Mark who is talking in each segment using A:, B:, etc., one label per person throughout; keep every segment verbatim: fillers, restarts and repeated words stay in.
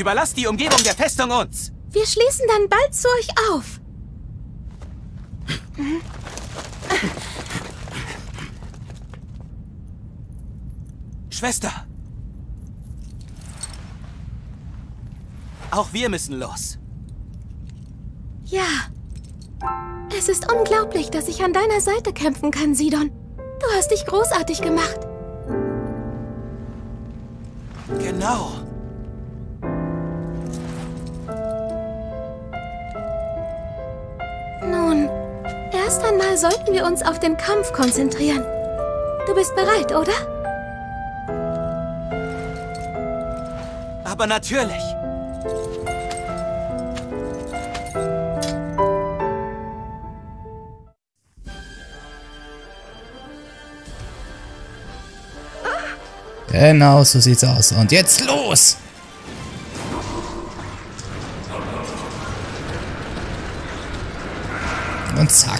A: Überlasst die Umgebung der Festung uns.
B: Wir schließen dann bald zu euch auf.
A: Schwester. Auch wir müssen los.
B: Ja. Es ist unglaublich, dass ich an deiner Seite kämpfen kann, Sidon. Du hast dich großartig gemacht.
A: Genau.
B: Nun, erst einmal sollten wir uns auf den Kampf konzentrieren. Du bist bereit, oder?
A: Aber natürlich.
C: Genau, so sieht's aus. Und jetzt los! Und zack.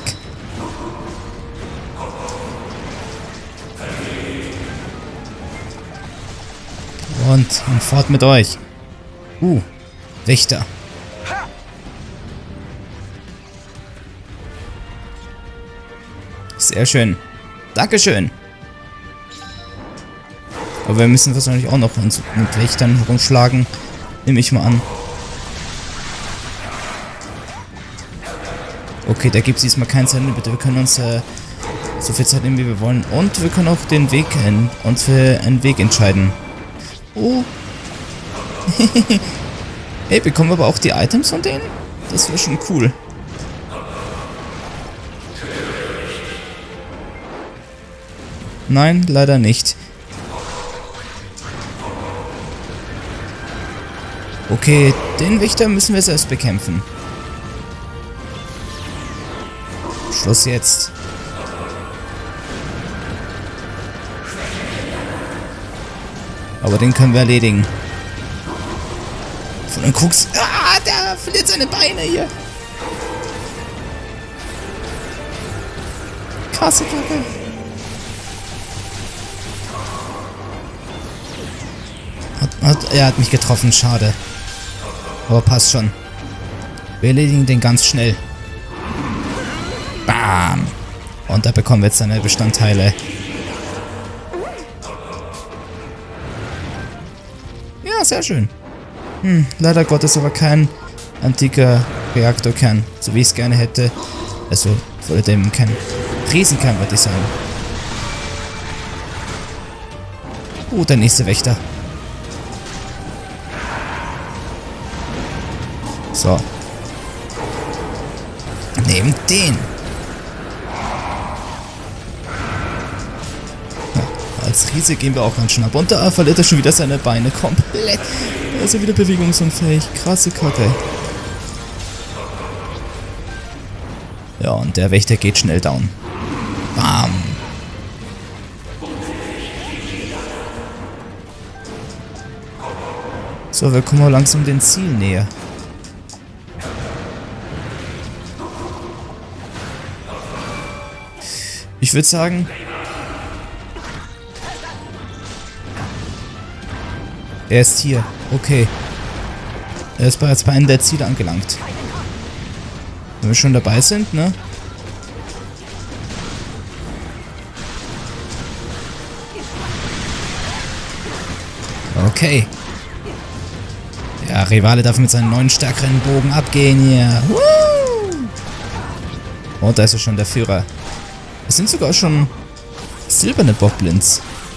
C: Und, und fort mit euch. Uh, Wächter. Sehr schön. Dankeschön. Aber wir müssen wahrscheinlich auch noch uns mit Wächtern herumschlagen. Nehme ich mal an. Okay, da gibt es diesmal kein Zeitlimit. Wir können uns äh, so viel Zeit nehmen, wie wir wollen. Und wir können auch den Weg, äh, uns für einen Weg entscheiden. Oh. Hey, bekommen wir aber auch die Items von denen? Das wäre schon cool. Nein, leider nicht. Okay, den Wächter müssen wir selbst bekämpfen. Schluss jetzt. Aber den können wir erledigen. Von den Krux. Ah, der verliert seine Beine hier. Krasse Kacke. Hat, hat, er hat mich getroffen, schade. Aber passt schon. Wir erledigen den ganz schnell. Bam. Und da bekommen wir jetzt seine Bestandteile. Ja, sehr schön. Hm, leider Gottes aber kein antiker Reaktorkern, so wie ich es gerne hätte. Also, vor dem kein Riesenkern wird ich sagen. Oh, der nächste Wächter. So. Nehmt den. Ja, als Riese gehen wir auch ganz schön ab. Und da verliert er schon wieder seine Beine komplett. Da ist er wieder bewegungsunfähig. Krasse Kacke. Ja, und der Wächter geht schnell down. Bam. So, wir kommen langsam dem Ziel näher. Ich würde sagen, er ist hier. Okay. Er ist bereits bei einem der Ziele angelangt. Wenn wir schon dabei sind, ne? Okay. Der Rivale darf mit seinen neuen stärkeren Bogen abgehen hier. Woo! Und da ist er schon, der Führer. Es sind sogar schon silberne Boblins.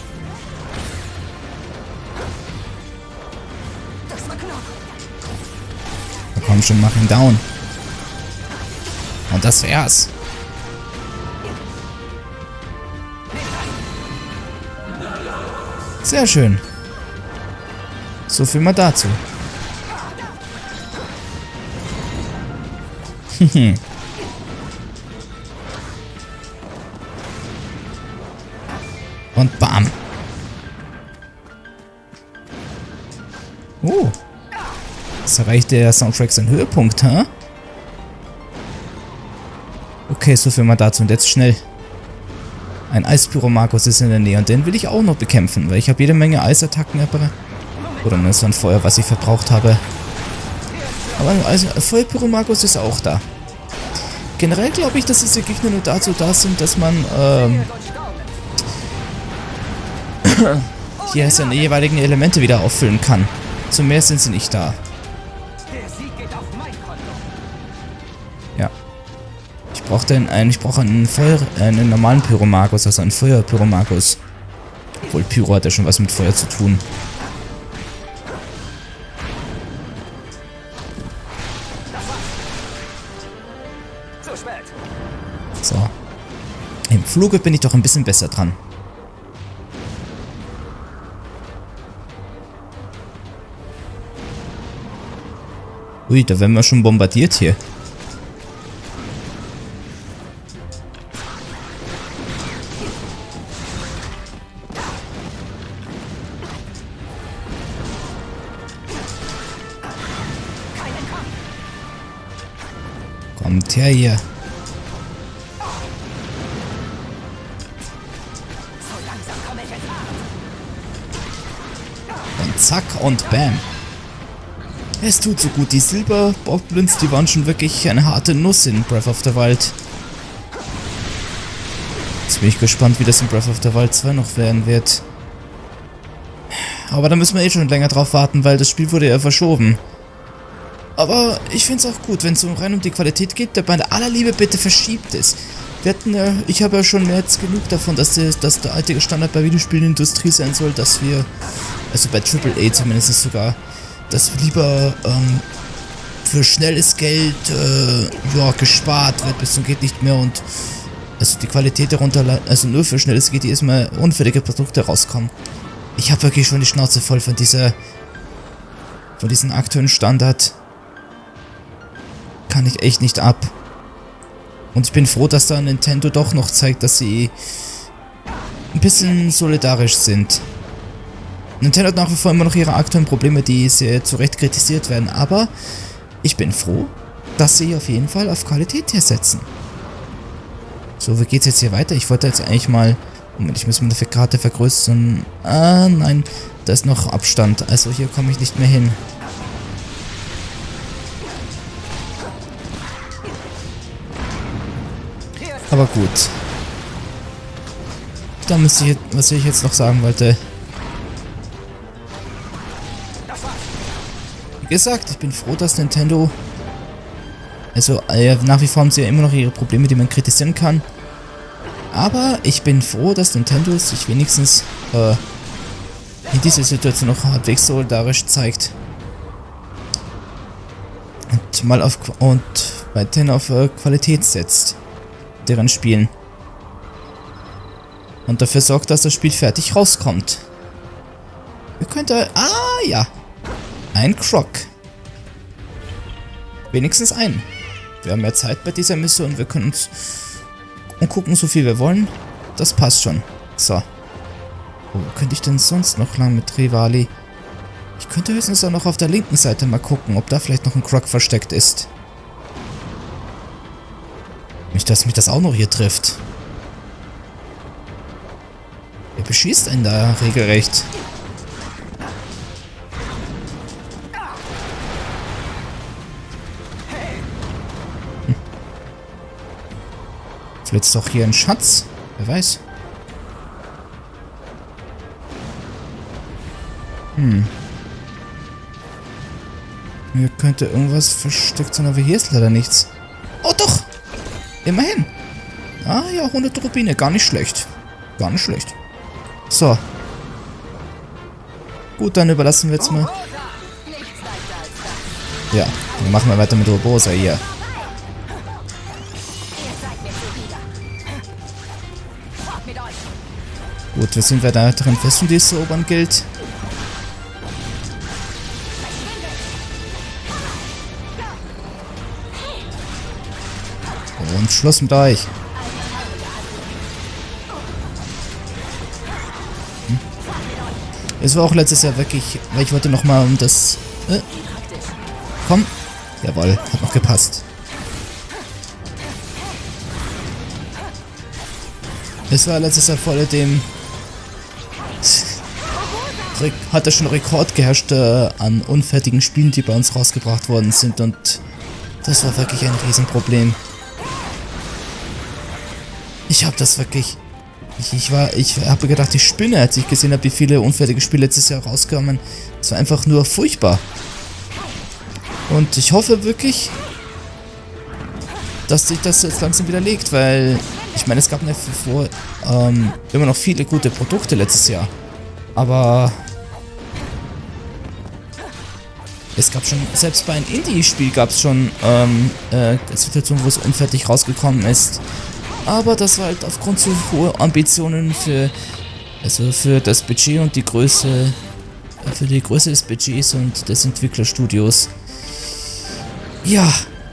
C: Na komm schon, mach ihn down. Und das wär's. Sehr schön. So viel mal dazu. Und bam. Oh. Jetzt erreicht der Soundtrack seinen Höhepunkt, hä? Okay, so viel mal dazu. Und jetzt schnell. Ein Eispyromagus ist in der Nähe und den will ich auch noch bekämpfen, weil ich habe jede Menge Eisattacken. Aber Oder nur so ein Feuer, was ich verbraucht habe. Aber also, Feuerpyromagus ist auch da. Generell glaube ich, dass diese Gegner nur dazu da sind, dass man ähm, hier seine jeweiligen Elemente wieder auffüllen kann. Zu mehr sind sie nicht da. Ja. Ich brauche einen, ich brauche einen Feuer, einen normalen Pyromagus, also einen Feuerpyromagus. Obwohl Pyro hat ja schon was mit Feuer zu tun. So. Im Fluge bin ich doch ein bisschen besser dran. Ui, da werden wir schon bombardiert hier. Kommt her hier. Und zack und bam. Es tut so gut. Die Silber-Boblins, die waren schon wirklich eine harte Nuss in Breath of the Wild. Jetzt bin ich gespannt, wie das in Breath of the Wild zwei noch werden wird. Aber da müssen wir eh schon länger drauf warten, weil das Spiel wurde ja verschoben. Aber ich finde es auch gut, wenn es so rein um die Qualität geht, der bei aller Liebe bitte verschiebt es. Wir hatten ja, ich habe ja schon jetzt genug davon, dass, die, dass der alte Standard bei Videospielindustrie sein soll, dass wir, also bei Triple A zumindest sogar, dass lieber ähm, für schnelles Geld äh, ja, gespart wird bis zum geht nicht mehr und also die Qualität darunter, also nur für schnelles G T erstmal unfertige Produkte rauskommen. Ich habe wirklich schon die Schnauze voll von dieser, von diesem aktuellen Standard. Kann ich echt nicht ab. Und ich bin froh, dass da Nintendo doch noch zeigt, dass sie ein bisschen solidarisch sind. Nintendo hat nach wie vor immer noch ihre aktuellen Probleme, die sehr zu Recht kritisiert werden, aber ich bin froh, dass sie auf jeden Fall auf Qualität hier setzen. So, wie geht's jetzt hier weiter? Ich wollte jetzt eigentlich mal... Moment, ich muss meine Karte vergrößern. Ah, nein, da ist noch Abstand, also hier komme ich nicht mehr hin. Aber gut. Da müsste ich, was ich jetzt noch sagen wollte. Wie gesagt, ich bin froh, dass Nintendo, also äh, nach wie vor haben sie ja immer noch ihre Probleme, die man kritisieren kann. Aber ich bin froh, dass Nintendo sich wenigstens äh, in dieser Situation noch halbwegs solidarisch zeigt. Und mal auf und weiterhin auf äh, Qualität setzt. Deren Spielen. Und dafür sorgt, dass das Spiel fertig rauskommt. Ihr könnt da... Ah, ja. Ein Croc. Wenigstens einen. Wir haben mehr Zeit bei dieser Mission. Wir können uns und gucken, so viel wir wollen. Das passt schon. So. Wo könnte ich denn sonst noch lang mit Revali? Ich könnte höchstens auch noch auf der linken Seite mal gucken, ob da vielleicht noch ein Croc versteckt ist. Nicht, dass mich das auch noch hier trifft. Wer beschießt einen da regelrecht? Hm. Vielleicht ist doch hier ein Schatz. Wer weiß. Hm. Hier könnte irgendwas versteckt sein, aber hier ist leider nichts. Oh doch! Immerhin. Ah ja, hundert Rubine. Gar nicht schlecht. Gar nicht schlecht. So. Gut, dann überlassen wir jetzt mal. Ja, dann machen wir weiter mit Urbosa hier. Gut, wir sind weiter drin Festung, die es zu erobern gilt. Und Schluss mit euch. Hm. Es war auch letztes Jahr wirklich, weil ich wollte nochmal um das... Äh, komm. Jawohl, hat noch gepasst. Es war letztes Jahr vor dem... hat er schon Rekord geherrscht äh, an unfertigen Spielen, die bei uns rausgebracht worden sind. Und das war wirklich ein Riesenproblem. Ich habe das wirklich... Ich, ich war, ich habe gedacht, ich spinne, als ich gesehen habe, wie viele unfertige Spiele letztes Jahr rauskamen. Es war einfach nur furchtbar. Und ich hoffe wirklich, dass sich das jetzt langsam widerlegt, weil ich meine, es gab nach wie vor ähm, immer noch viele gute Produkte letztes Jahr. Aber es gab schon, selbst bei einem Indie-Spiel gab es schon ähm, äh, Situationen, wo es unfertig rausgekommen ist. Aber das war halt aufgrund zu hoher Ambitionen für, also für das Budget und die Größe, für die Größe des Budgets und des Entwicklerstudios. Ja.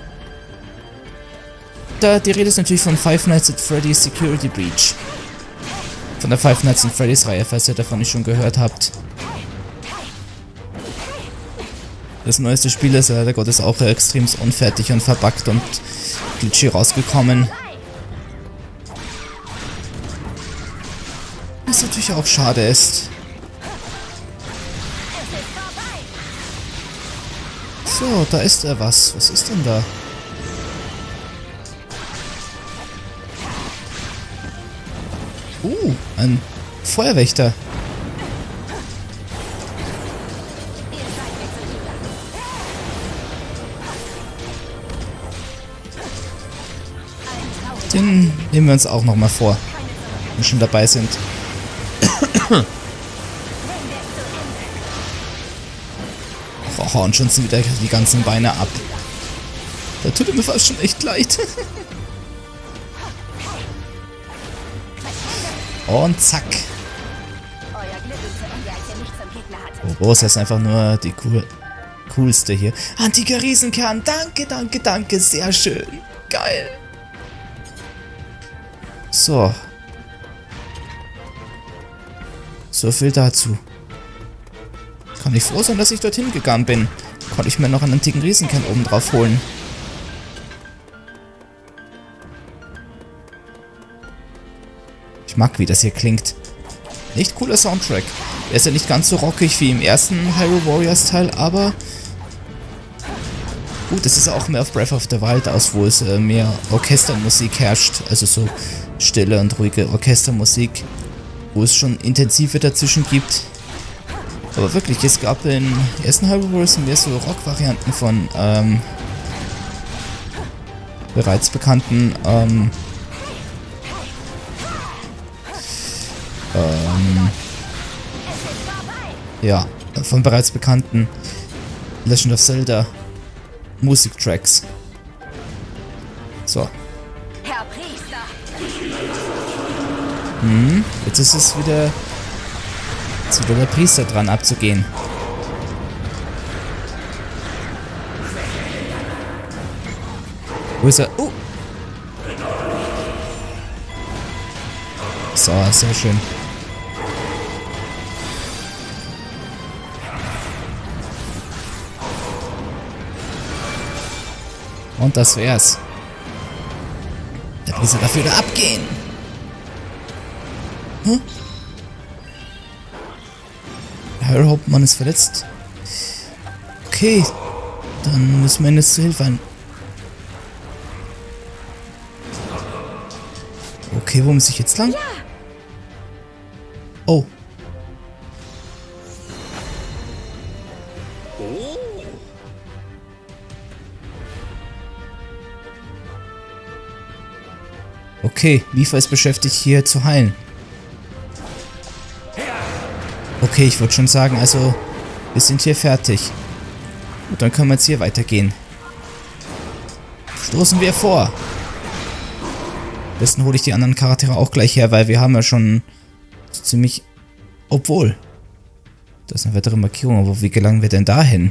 C: Da, die Rede ist natürlich von Five Nights at Freddy's Security Breach. Von der Five Nights at Freddy's Reihe, falls ihr davon nicht schon gehört habt. Das neueste Spiel ist leider Gottes auch extrem unfertig und verbuggt und glitchy rausgekommen. Was natürlich auch schade ist. So, da ist er was. Was ist denn da? Uh, ein Feuerwächter. Den nehmen wir uns auch nochmal vor, wenn wir schon dabei sind. Oh, und schon sind wieder die ganzen Beine ab. Da tut er mir fast schon echt leid. Und zack. Oh, Rosa ist einfach nur die cool, coolste hier. Antiker Riesenkern. Danke, danke, danke. Sehr schön. Geil. So. So viel dazu. Kann ich froh sein, dass ich dorthin gegangen bin. Konnte ich mir noch einen antiken Riesenkern oben drauf holen. Ich mag, wie das hier klingt. Nicht cooler Soundtrack. Er ist ja nicht ganz so rockig wie im ersten Hyrule Warriors Teil, aber gut, es ist auch mehr auf Breath of the Wild aus, wo es äh, mehr Orchestermusik herrscht. Also so stille und ruhige Orchestermusik, wo es schon intensive dazwischen gibt. Aber wirklich, es gab in ersten Hyrule Warriors mehr so Rock-Varianten von ähm, bereits bekannten ähm, ähm, ja, von bereits bekannten Legend of Zelda Musiktracks. So. Hm, jetzt ist es wieder, jetzt ist wieder der Priester dran abzugehen. Wo ist er? Oh! So, sehr schön. Und das wär's. Der Priester darf wieder abgehen. Hm? Herr Hauptmann ist verletzt. Okay, dann müssen wir ihn jetzt zu Hilfe ein. Okay, wo muss ich jetzt lang? Oh. Okay, Mipha ist beschäftigt, hier zu heilen. Okay, ich würde schon sagen, also, wir sind hier fertig. Und dann können wir jetzt hier weitergehen. Stoßen wir vor. Am besten hole ich die anderen Charaktere auch gleich her, weil wir haben ja schon ziemlich... Obwohl. Da ist eine weitere Markierung, aber wie gelangen wir denn dahin?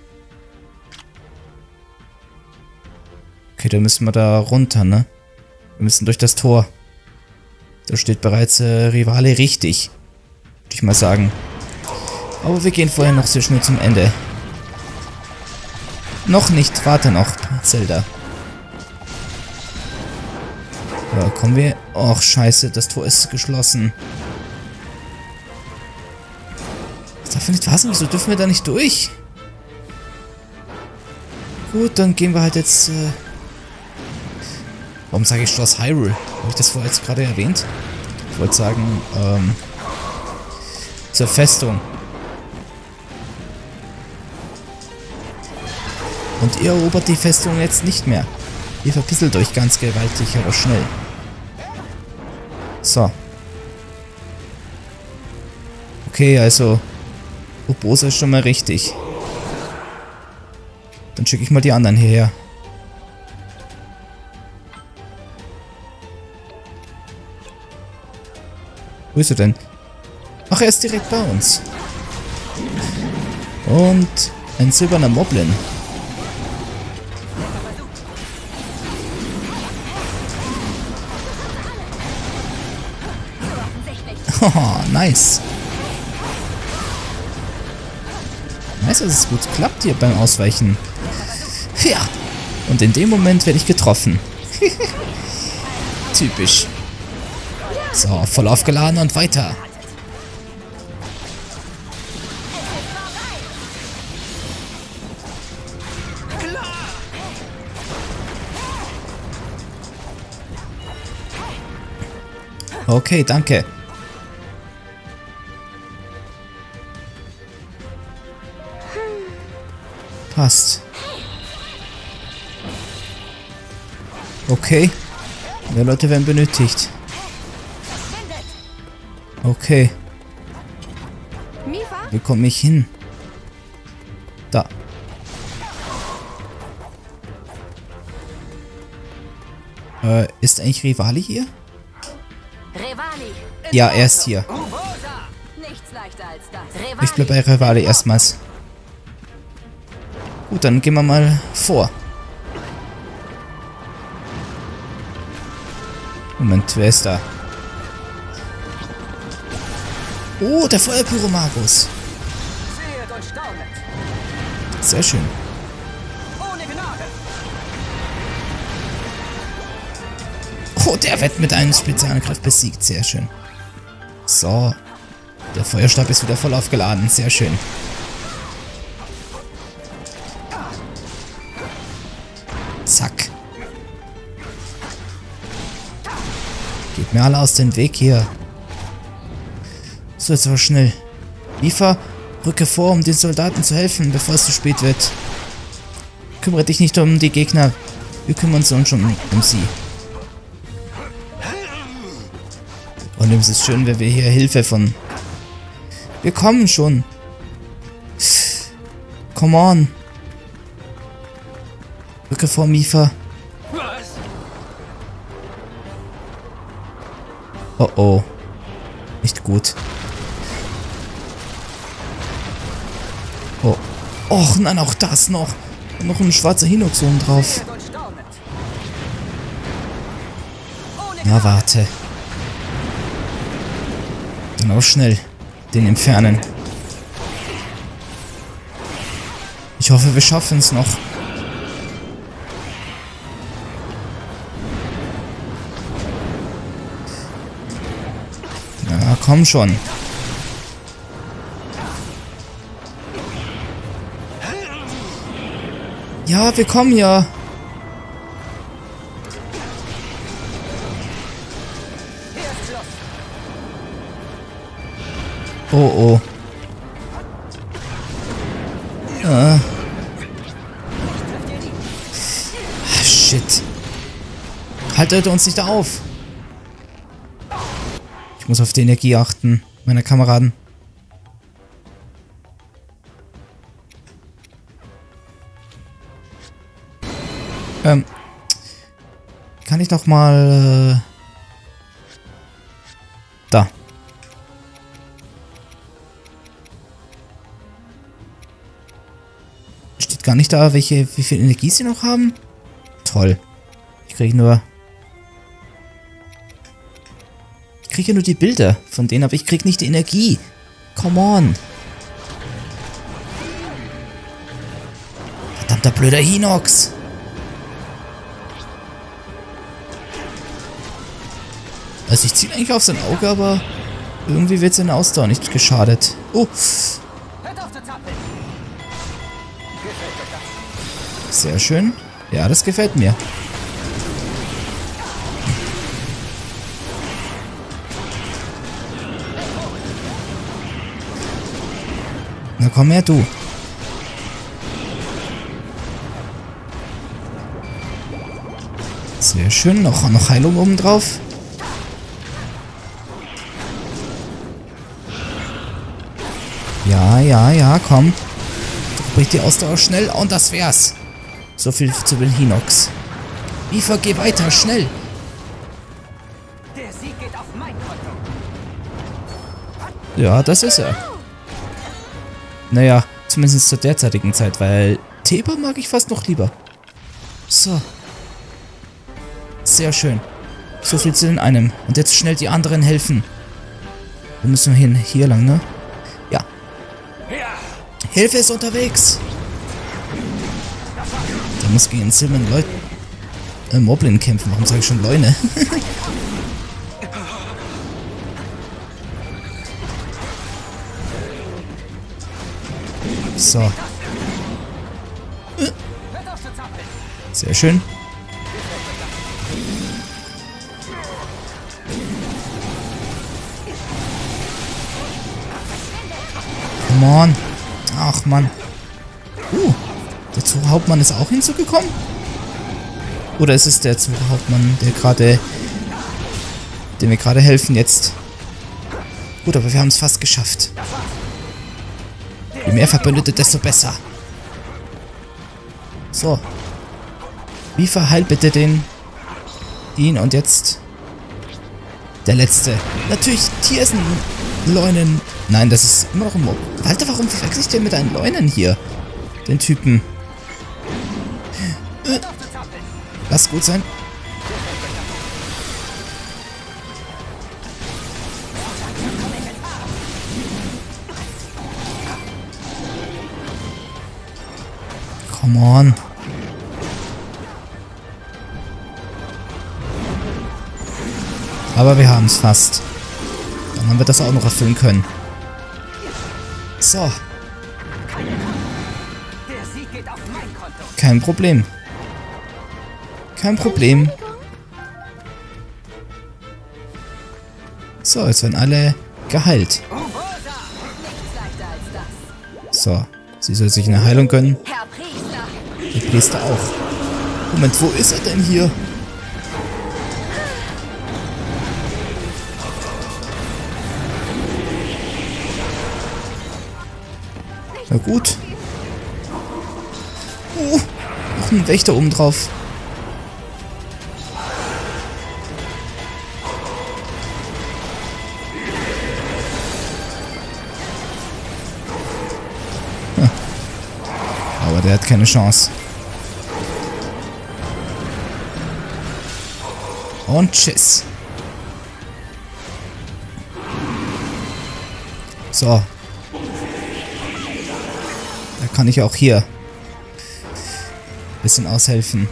C: Okay, da müssen wir da runter, ne? Wir müssen durch das Tor. Da steht bereits äh, Rivale richtig. Würde ich mal sagen. Aber wir gehen vorher noch sehr schnell zum Ende. Noch nicht, warte noch, Zelda. Ja, kommen wir... Och, scheiße, das Tor ist geschlossen. Das darf nicht wahr sein, wieso dürfen wir da nicht durch? Gut, dann gehen wir halt jetzt... Äh Warum sage ich Schloss Hyrule? Habe ich das vorher jetzt gerade erwähnt? Ich wollte sagen, ähm... zur Festung. Und ihr erobert die Festung jetzt nicht mehr. Ihr verpisselt euch ganz gewaltig, aber schnell. So. Okay, also... Urbosa ist schon mal richtig. Dann schicke ich mal die anderen hierher. Wo ist er denn? Ach, er ist direkt bei uns. Und ein silberner Moblin. Haha, nice. Nice, dass es gut klappt hier beim Ausweichen. Ja. Und in dem Moment werde ich getroffen. Typisch. So, voll aufgeladen und weiter. Okay, danke. Passt. Okay. Mehr Leute werden benötigt. Okay. Wie komme ich hin? Da. Äh, ist eigentlich Revali hier?
D: Revali.
C: Ja, er ist hier.
D: Nichts leichter als das.
C: Ich bleibe bei Revali erstmals. Gut, dann gehen wir mal vor. Moment, wer ist da? Oh, der Feuerpyromagus.
A: Seht und staunet.
C: Sehr schön.
A: Ohne Gnade.
C: Oh, der wird mit einem Spezialangriff besiegt. Sehr schön. So. Der Feuerstab ist wieder voll aufgeladen. Sehr schön. Zack. Geht mir alle aus dem Weg hier. So, jetzt aber schnell. Mifa, rücke vor, um den Soldaten zu helfen, bevor es zu spät wird. Kümmere dich nicht um die Gegner. Wir kümmern uns schon um, um sie. Und es ist schön, wenn wir hier Hilfe von... Wir kommen schon. Come on. Rücke vor, Mifa. Oh oh. Nicht gut. Oh. Och nein, auch das noch. Und noch ein schwarzer Hinoxon drauf. Na, warte. Dann auch schnell den entfernen. Ich hoffe, wir schaffen es noch. Na, komm schon. Ja, wir kommen ja. Oh, oh. Ah. Shit. Haltet uns nicht auf. Ich muss auf die Energie achten, meiner Kameraden. Ähm. Kann ich noch mal... Äh, da. Steht gar nicht da, welche, wie viel Energie sie noch haben. Toll. Ich kriege nur... Ich kriege nur die Bilder von denen, aber ich kriege nicht die Energie. Come on. Verdammter blöder Hinox. Also ich ziehe eigentlich auf sein Auge, aber irgendwie wird seine Ausdauer nicht geschadet. Oh, Sehr schön. Ja, das gefällt mir. Na komm her, du. Sehr schön. Noch, noch Heilung oben drauf. Ja, ja, ja, komm. Bricht die Ausdauer schnell und das wär's. So viel zu den Hinox. Eva, geh weiter, schnell.
A: Der Sieg geht auf mein Konto.
C: Ja, das ist er. Naja, zumindest zur derzeitigen Zeit, weil Theba mag ich fast noch lieber. So. Sehr schön. So viel zu den einem. Und jetzt schnell die anderen helfen. Wo müssen wir hin? Hier lang, ne? Ja. Hilfe ist unterwegs. Da muss gegen Silman Leut äh, Moblin kämpfen. Warum sage ich schon Leune? So. Sehr schön. Come on. Ach, Mann. Uh, der Zuhauptmann ist auch hinzugekommen? Oder ist es der Zuhauptmann, der gerade... dem wir gerade helfen jetzt? Gut, aber wir haben es fast geschafft. Je mehr Verbündete, desto besser. So. Wie verheilt bitte den... ihn und jetzt... der letzte. Natürlich Tiersen... Leunen... Nein, das ist immer noch ein Mob. Walter, warum verwechsel ich denn mit einem Leunen hier? Den Typen. Äh, lass gut sein. Come on. Aber wir haben es fast. Dann haben wir das auch noch erfüllen können. So. Kein Problem. Kein Problem. So, jetzt werden alle geheilt. So. Sie soll sich eine Heilung gönnen. Der Priester auch. Moment, wo ist er denn hier? Na gut. Oh, noch ein Wächter oben drauf. Hm. Aber der hat keine Chance. Und tschüss. So. Da kann ich auch hier ein bisschen aushelfen.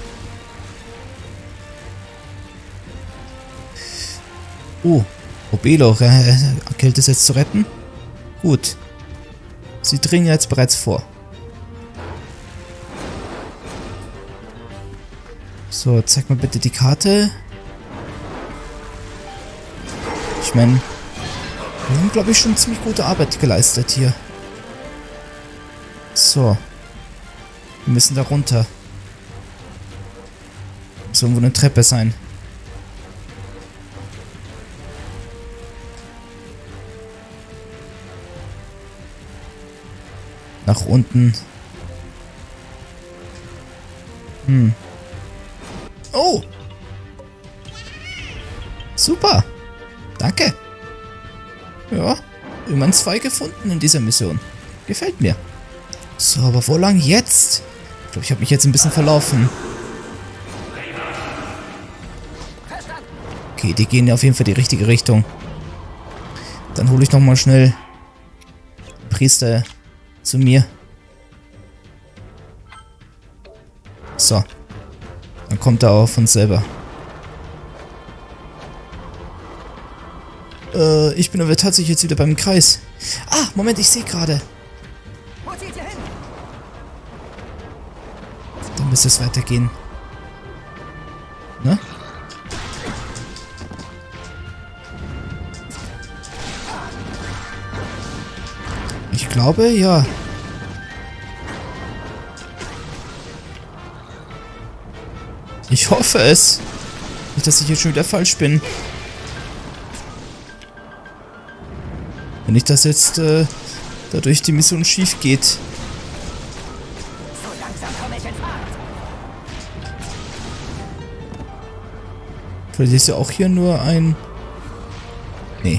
C: Oh, Obelo äh, gilt es jetzt zu retten? Gut. Sie dringen jetzt bereits vor. So, zeig mal bitte die Karte. Ich meine, wir haben, glaube ich, schon ziemlich gute Arbeit geleistet hier. So. Wir müssen da runter. Muss irgendwo eine Treppe sein. Nach unten. Hm. Oh! Super! Danke! Ja, immerhin zwei gefunden in dieser Mission. Gefällt mir. So, aber wo lang jetzt? Ich glaube, ich habe mich jetzt ein bisschen verlaufen. Okay, die gehen auf jeden Fall die richtige Richtung. Dann hole ich nochmal schnell den Priester zu mir. So. Dann kommt er auch von selber. Äh, ich bin aber tatsächlich jetzt wieder beim Kreis. Ah, Moment, ich sehe gerade. müsste es weitergehen. Ne? Ich glaube, ja. Ich hoffe es. Nicht, dass ich jetzt schon wieder falsch bin. Wenn nicht, dass jetzt äh, dadurch die Mission schief geht.
A: So langsam komme ich in Fahrt.
C: Vielleicht ist ja auch hier nur ein... Nee.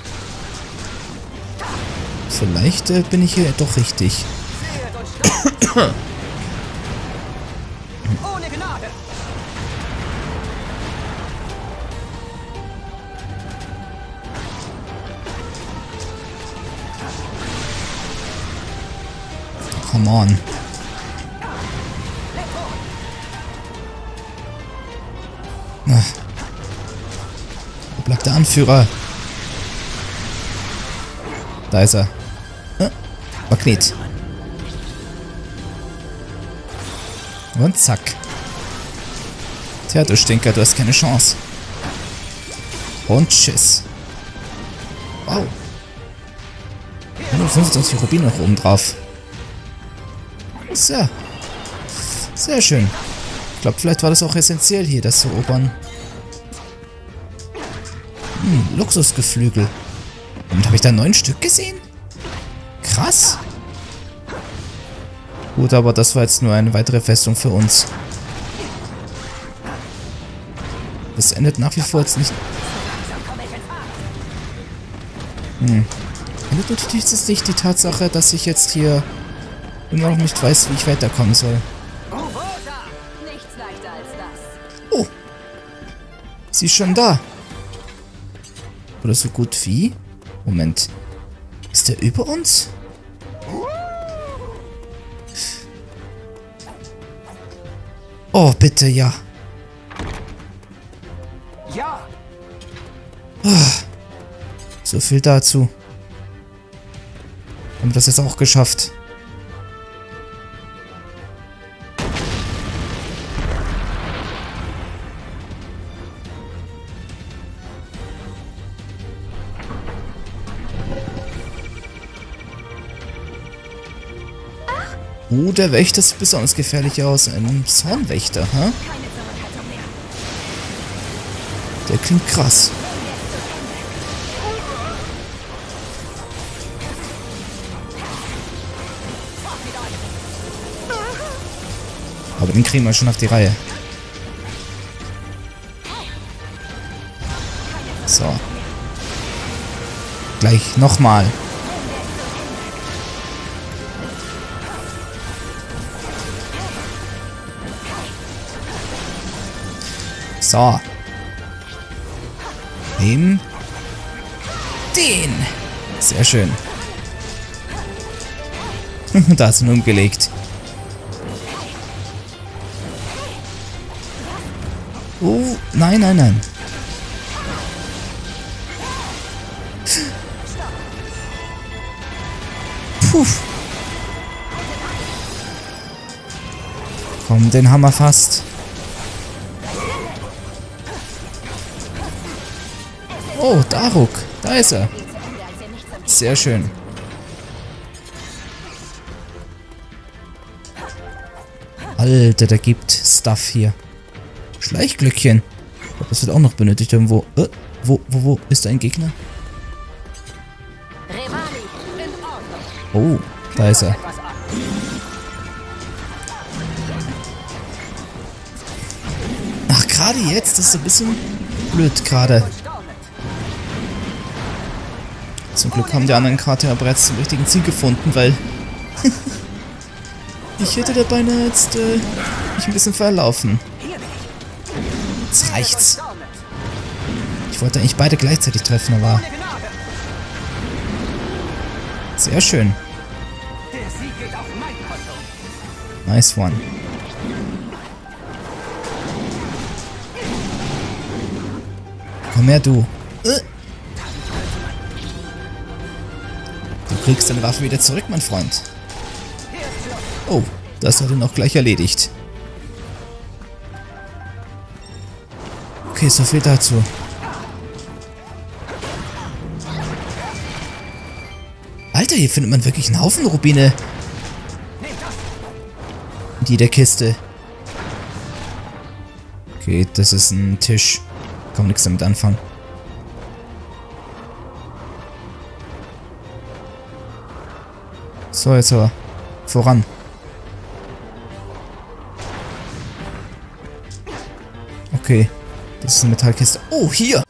C: Vielleicht äh, bin ich hier doch richtig.
A: Sehet und staunet. Ohne Gnade.
C: Come on. Na. Wo bleibt der Anführer? Da ist er. Ah, Magnet. Und zack. Tja, du Stinker, du hast keine Chance. Und tschüss. Wow. hundertfünfundzwanzig Rubine noch oben drauf. So. Sehr schön. Ich glaube, vielleicht war das auch essentiell hier, das zu erobern. Hm, Luxusgeflügel. Und habe ich da neun Stück gesehen? Krass. Gut, aber das war jetzt nur eine weitere Festung für uns. Das endet nach wie vor jetzt nicht... Hm. Endet natürlich jetzt nicht die Tatsache, dass ich jetzt hier immer noch nicht weiß, wie ich weiterkommen soll.
D: Nichts leichter als das.
C: Oh. Sie ist schon da. Oder so gut wie? Moment. Ist der über uns? Oh, bitte, ja.
A: Ja.
C: So viel dazu. Haben wir das jetzt auch geschafft? Oh, der Wächter sieht besonders gefährlich aus. Ein Zornwächter, hä? Der klingt krass. Aber den kriegen wir schon auf die Reihe. So. Gleich nochmal. So. Nehmen. Den. Sehr schön. Da ist er nun umgelegt. Oh, nein, nein, nein. Puh. Komm, den haben wir fast. Oh, Daruk. Da ist er. Sehr schön. Alter, der gibt Stuff hier. Schleichglöckchen. Ich glaube, das wird auch noch benötigt irgendwo. Äh, wo, wo, wo ist da ein Gegner? Oh, da ist er. Ach, gerade jetzt? Das ist ein bisschen blöd gerade. Zum Glück haben die anderen Karte aber bereits zum richtigen Ziel gefunden, weil ich hätte dabei jetzt äh, mich ein bisschen verlaufen. Jetzt reicht's. Ich wollte eigentlich beide gleichzeitig treffen, aber... Sehr schön. Nice one. Komm her, du. Äh. Du kriegst deine Waffe wieder zurück, mein Freund. Oh, das hat ihn auch gleich erledigt. Okay, so viel dazu. Alter, hier findet man wirklich einen Haufen Rubine. In jeder Kiste. Okay, das ist ein Tisch. Kann man nichts damit anfangen. So, jetzt aber voran. Okay, das ist eine Metallkiste. Oh, hier!